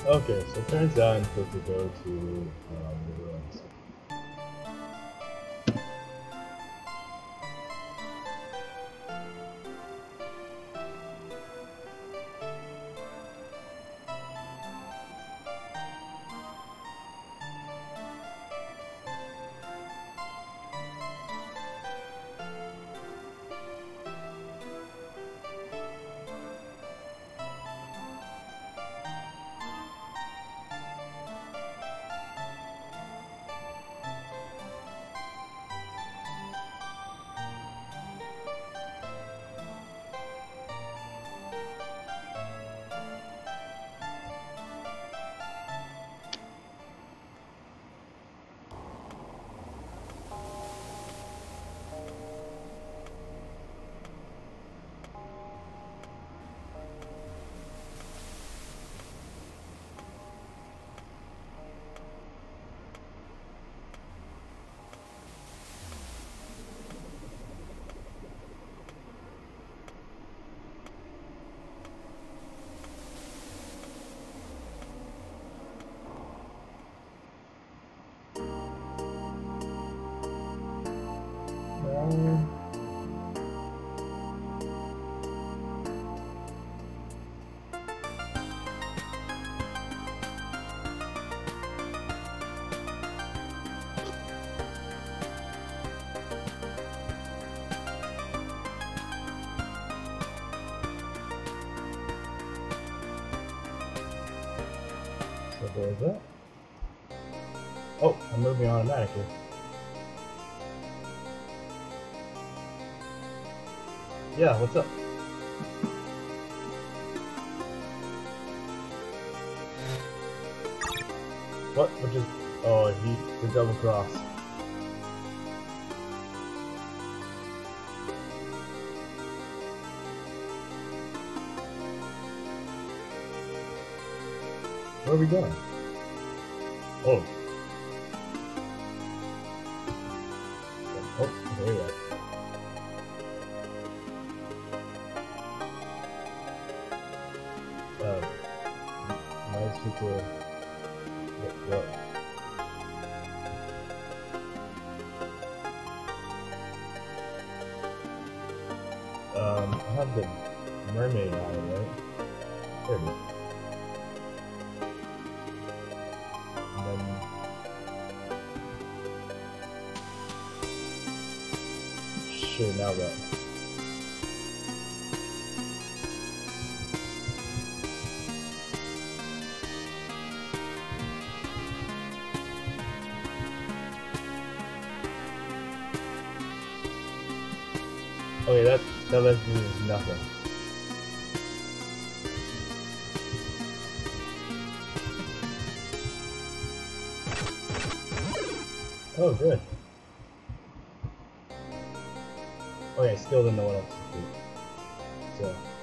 Okay, so it turns out I'm supposed to go to the ruins. So there's that. Oh, I'm moving automatically. Yeah, what's up? What? Which is... Oh, the double cross. Where are we going? Oh. Oh, there we are. Nice people. What? I have the mermaid eye, right? There it is. And then... Sure, now what? Okay, that lets me do nothing. Oh, good. Okay, still don't know what else to do. So.